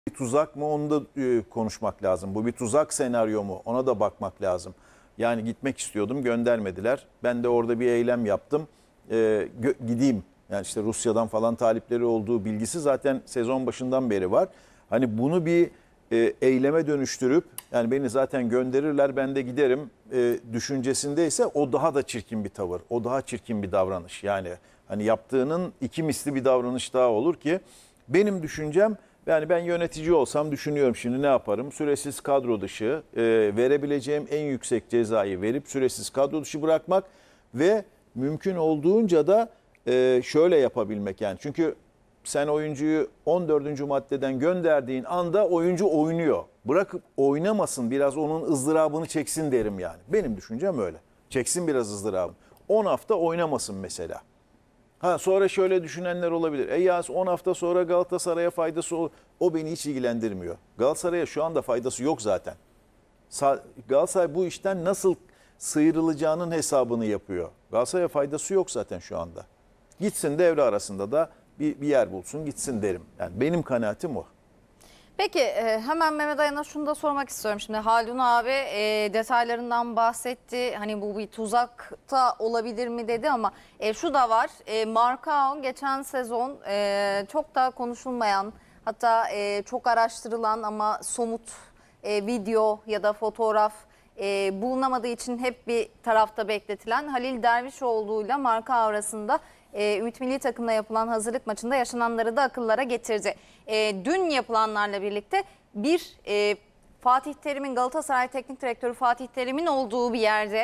bir tuzak mı onu da konuşmak lazım. Bu bir tuzak senaryo mu ona da bakmak lazım. Yani gitmek istiyordum, göndermediler. Ben de orada bir eylem yaptım. Gideyim. Yani işte Rusya'dan falan talipleri olduğu bilgisi zaten sezon başından beri var. Hani bunu bir eyleme dönüştürüp yani beni zaten gönderirler ben de giderim düşüncesindeyse o daha da çirkin bir tavır. O daha çirkin bir davranış. Yani hani yaptığının iki misli bir davranış daha olur ki benim düşüncem, yani ben yönetici olsam düşünüyorum şimdi ne yaparım? Süresiz kadro dışı, verebileceğim en yüksek cezayı verip süresiz kadro dışı bırakmak ve mümkün olduğunca da şöyle yapabilmek yani. Çünkü sen oyuncuyu 14. maddeden gönderdiğin anda oyuncu oynuyor. Bırakıp oynamasın, biraz onun ızdırabını çeksin derim yani. Benim düşüncem öyle. Çeksin biraz ızdırabını. 10 hafta oynamasın mesela. Ha sonra şöyle düşünenler olabilir. Ya 10 hafta sonra Galatasaray'a faydası olur. O beni hiç ilgilendirmiyor. Galatasaray'a şu anda faydası yok zaten. Galatasaray bu işten nasıl sıyrılacağının hesabını yapıyor. Galatasaray'a faydası yok zaten şu anda. Gitsin devre arasında da bir yer bulsun gitsin derim. Yani benim kanaatim o. Peki hemen Mehmet Ayan'a şunu da sormak istiyorum. Şimdi Haldun abi detaylarından bahsetti. Hani bu bir tuzakta olabilir mi dedi ama şu da var. Marcao geçen sezon çok da konuşulmayan, hatta çok araştırılan ama somut video ya da fotoğraf bulunamadığı için hep bir tarafta bekletilen Halil Dervişoğlu'yla Marcao arasında Ümit Milli Takım'la yapılan hazırlık maçında yaşananları da akıllara getirdi. Dün yapılanlarla birlikte bir Fatih Terim'in, Galatasaray Teknik Direktörü Fatih Terim'in olduğu bir yerde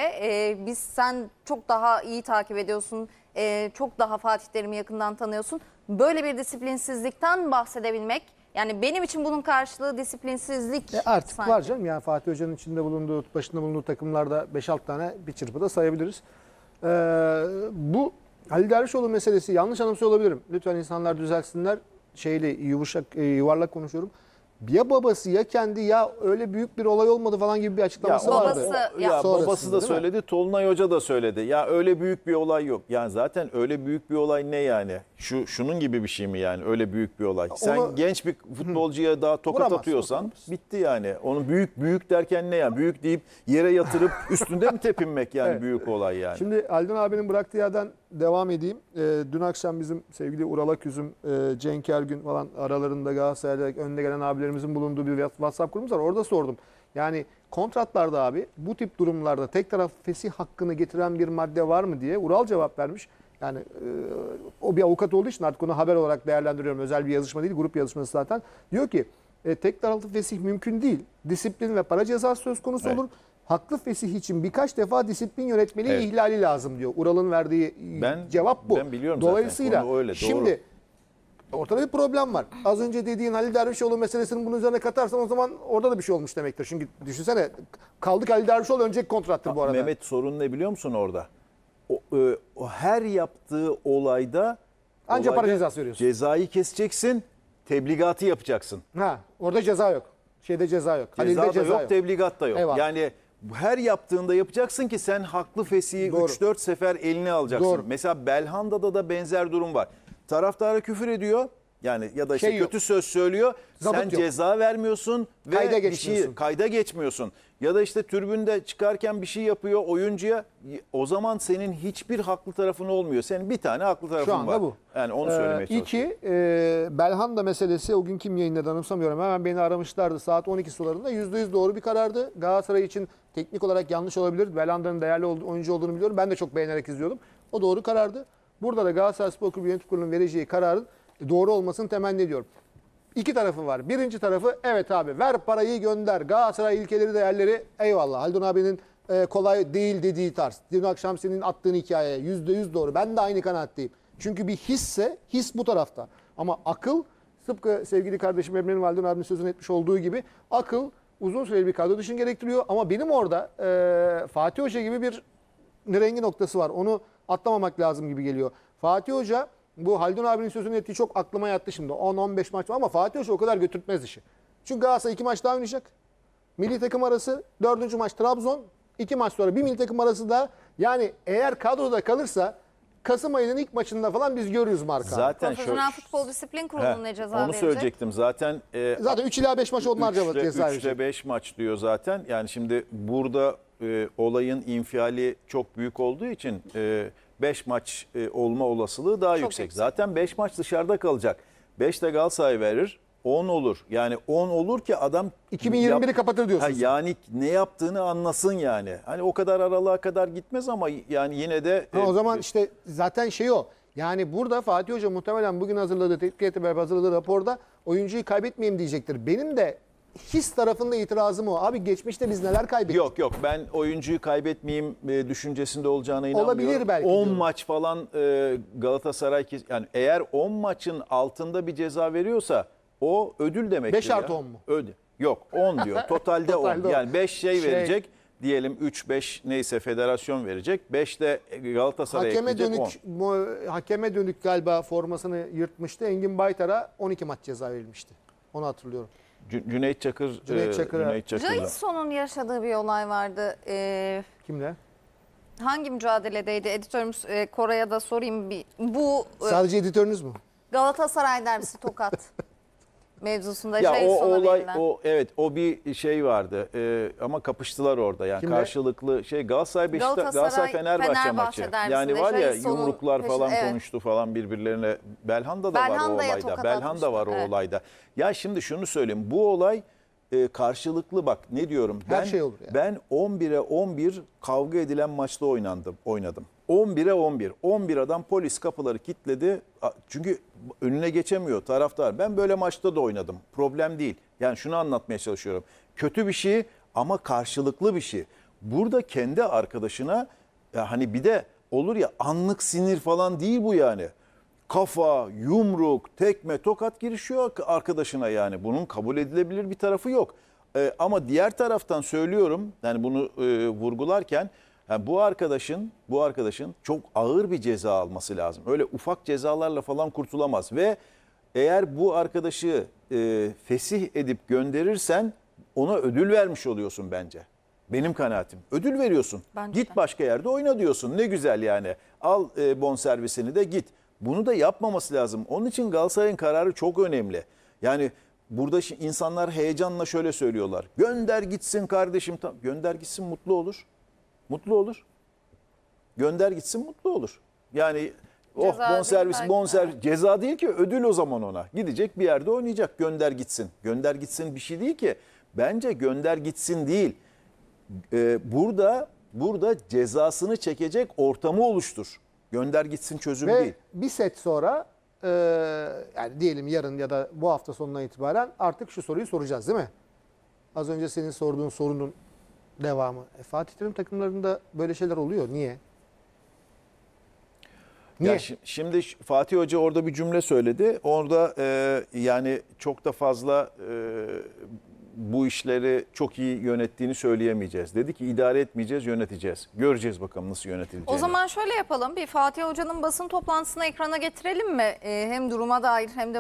sen çok daha iyi takip ediyorsun, çok daha Fatih Terim'i yakından tanıyorsun. Böyle bir disiplinsizlikten bahsedebilmek, yani benim için bunun karşılığı disiplinsizlik. Artık sanki var canım, yani Fatih Hoca'nın başında bulunduğu takımlarda 5-6 tane bir çırpıda sayabiliriz. Bu Halil Dervişoğlu meselesi, yanlış anımsıyor olabilirim. Lütfen insanlar düzelsinler. Yuvarlak konuşuyorum. Ya babası ya kendi ya öyle büyük bir olay olmadı falan gibi bir açıklaması vardı. Babası da söyledi, Tolunay Hoca da söyledi. Ya öyle büyük bir olay yok. Yani zaten öyle büyük bir olay ne yani? Şunun gibi bir şey mi yani? Öyle büyük bir olay. Sen genç bir futbolcuya daha tokat atıyorsan bitti yani. Onu büyük derken ne ya? Büyük deyip yere yatırıp üstünde mi tepinmek yani evet. Büyük olay yani. Şimdi Haldun abinin bıraktığı yerden devam edeyim. Dün akşam bizim sevgili Ural Aküzüm, Cenk Ergün falan aralarında Galatasaray'da önde gelen abilerimizin bulunduğu bir WhatsApp grubumuz var. Orada sordum. Yani kontratlarda abi bu tip durumlarda tek taraf fesih hakkını getiren bir madde var mı diye Ural cevap vermiş. Yani o bir avukat olduğu için artık onu haber olarak değerlendiriyorum. Özel bir yazışma değil, grup yazışması zaten. Diyor ki tek taraflı fesih mümkün değil. Disiplin ve para cezası söz konusu olur. Haklı fesih için birkaç defa disiplin yönetmeliği ihlali lazım diyor. Ural'ın verdiği cevap bu. Ben biliyorum dolayısıyla zaten. Öyle, şimdi ortada bir problem var. Az önce dediğin Halil Dervişoğlu meselesinin bunun üzerine katarsan o zaman orada da bir şey olmuş demektir. Çünkü düşünsene, kaldık Halil Dervişoğlu önceki kontrattır bu arada. Mehmet, sorun ne biliyor musun orada? O her yaptığı olayda para cezası veriyorsun. Cezayı keseceksin, tebligatı yapacaksın. Orada ceza yok. Ceza yok. Ceza da yok, tebligat da yok. Eyvallah. Yani her yaptığında yapacaksın ki sen haklı fesihi 3-4 sefer eline alacaksın. Doğru. Mesela Belhanda'da da benzer durum var. Taraftara küfür ediyor. Yani ya da işte kötü söz söylüyor. Zabıt sen yok. Ceza vermiyorsun ve kayda geçmiyorsun. Ya da işte tribünde çıkarken bir şey yapıyor oyuncuya. O zaman senin hiçbir haklı tarafın olmuyor. Senin bir tane haklı tarafın var. Şu anda bu. Yani onu söylemeye çalışıyorum. Belhanda meselesi o gün kim yayınladı anımsamıyorum. Hemen beni aramışlardı saat 12 sularında. %100 doğru bir karardı. Galatasaray için teknik olarak yanlış olabilir. Belhanda'nın değerli oyuncu olduğunu biliyorum. Ben de çok beğenerek izliyordum. O doğru karardı. Burada da Galatasaray Spor Kulübü Yönetim Kurulu'nun vereceği kararın doğru olmasını temenni ediyorum. İki tarafı var. Birinci tarafı, evet abi ver parayı gönder. Galatasaray ilkeleri, değerleri, eyvallah. Haldun abinin kolay değil dediği tarz. Dün akşam senin attığın hikayeye %100 doğru. Ben de aynı kanaatteyim. Çünkü bir hisse, his bu tarafta. Ama akıl, tıpkı sevgili kardeşim Emre'nin Haldun abinin sözünü etmiş olduğu gibi, akıl uzun süreli bir kadro dışını gerektiriyor. Ama benim orada Fatih Hoca gibi bir rengi noktası var. Onu atlamamak lazım gibi geliyor. Fatih Hoca, bu Haldun abinin sözünü ettiği çok aklıma yattı şimdi. 10-15 maç var ama Fatih Hoca o kadar götürtmez işi. Çünkü Galatasaray 2 maç daha oynayacak. Milli takım arası 4. maç Trabzon. 2 maç sonra bir milli takım arası da, yani eğer kadroda kalırsa Kasım ayının ilk maçında falan biz görürüz Marka. Zaten Profesyonel Futbol Disiplin Kurulu'nun ne ceza onu verecek? söyleyecektim. Zaten Zaten 3 ila 5 maç onlarca ceza 3'te verecek. 5 maç diyor zaten. Yani şimdi burada olayın infiali çok büyük olduğu için 5 maç olma olasılığı daha yüksek. Zaten 5 maç dışarıda kalacak. 5 de Galatasaray verir. 10 olur. Yani 10 olur ki adam 2021'i kapatır diyorsunuz. yani ne yaptığını anlasın yani. Hani o kadar aralığa kadar gitmez ama yani yine de O zaman işte zaten şey o. Yani burada Fatih Hoca muhtemelen bugün hazırladığı, teknik heyetle beraber hazırladığı raporda oyuncuyu kaybetmeyeyim diyecektir. Benim de his tarafında itirazım o. Abi geçmişte biz neler kaybettik? Yok ben oyuncuyu kaybetmeyeyim düşüncesinde olacağına inanmıyorum. Olabilir belki 10 diyorum. maç falan Galatasaray yani eğer 10 maçın altında bir ceza veriyorsa o ödül demektir. 5 artı 10 mu? Ödül. Yok 10 diyor. Totalde 10. Totalde 10. Yani 5 verecek. Diyelim 3-5 neyse federasyon verecek. 5 de Galatasaray'a ekleyecek 10. Hakeme dönük galiba formasını yırtmıştı. Engin Baytar'a 12 maç ceza verilmişti. Onu hatırlıyorum. Cüneyt Çakır. Cüneyt Çakır'la. Jason'un yaşadığı bir olay vardı. Kimle? Hangi mücadeledeydi? Editörümüz Koray'a da sorayım. Bu Sadece editörünüz mü? Galatasaray derbisi Tokat mevzusunda Ya o Jason'a olay verilen. o bir şey vardı ama kapıştılar orada yani Kimle? karşılıklı şey Galatasaray Fenerbahçe Fenerbahçe maçı. derbisinde Yani var ya Jason'un yumruklar falan evet. konuştu falan birbirlerine. Belhanda da var o Belhanda'ya olayda. tokat Belhanda atmıştı, var o evet. olayda. Ya şimdi şunu söyleyeyim. Bu olay karşılıklı bak ne diyorum? Her şey olur yani. Ben 11'e 11 kavga edilen maçta oynadım. 11'e 11. 11 adam polis kapıları kilitledi. Çünkü önüne geçemiyor taraftar. Ben böyle maçta da oynadım. Problem değil. Yani şunu anlatmaya çalışıyorum. Kötü bir şey ama karşılıklı bir şey. Burada kendi arkadaşına hani bir de olur ya anlık sinir falan değil bu yani. Kafa, yumruk, tekme, tokat girişiyor arkadaşına yani. Bunun kabul edilebilir bir tarafı yok. Ama diğer taraftan söylüyorum yani bunu vurgularken yani bu arkadaşın çok ağır bir ceza alması lazım. Öyle ufak cezalarla falan kurtulamaz ve eğer bu arkadaşı fesih edip gönderirsen ona ödül vermiş oluyorsun bence. Benim kanaatim. Ödül veriyorsun. Bence Git de. başka yerde oyna diyorsun. Ne güzel yani. Al bonservisini de git. Bunu da yapmaması lazım. Onun için Galatasaray'ın kararı çok önemli. Yani burada insanlar heyecanla şöyle söylüyorlar. Gönder gitsin kardeşim. Gönder gitsin mutlu olur. Mutlu olur. Gönder gitsin mutlu olur. Yani Ceza bonservis değil belki. ceza değil ki ödül o zaman ona. Gidecek bir yerde oynayacak. Gönder gitsin. Gönder gitsin bir şey değil ki. Bence gönder gitsin değil. Burada cezasını çekecek ortamı oluştur. Gönder gitsin çözüm Ve değil. bir set sonra yani diyelim yarın ya da bu hafta sonuna itibaren artık şu soruyu soracağız değil mi? Az önce senin sorduğun sorunun devamı. Fatih Terim takımlarında böyle şeyler oluyor. Niye? Niye? Ya şimdi Fatih Hoca orada bir cümle söyledi. Orada yani çok da fazla bu işleri çok iyi yönettiğini söyleyemeyeceğiz. Dedi ki idare etmeyeceğiz, yöneteceğiz. Göreceğiz bakalım nasıl yönetileceğini. O zaman şöyle yapalım. Bir Fatih Hoca'nın basın toplantısını ekrana getirelim mi? Hem duruma dair hem de